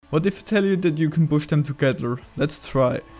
What if I tell you that you can push them together? Let's try.